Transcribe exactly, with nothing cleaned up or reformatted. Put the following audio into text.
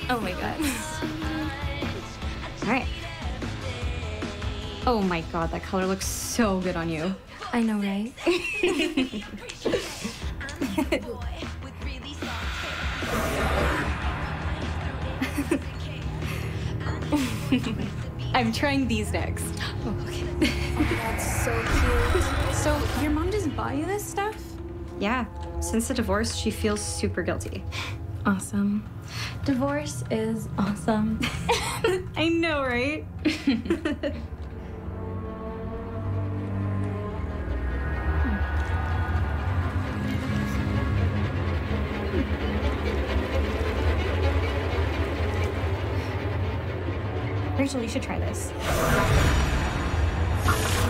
Oh my god. All right. Oh my god, that color looks so good on you. I know, right? I'm trying these next. Oh, okay. Oh, that's so cute. So, your mom just bought you this stuff? Yeah, since the divorce, she feels super guilty. Awesome. Divorce is awesome. I know, right? Rachel, you should try this.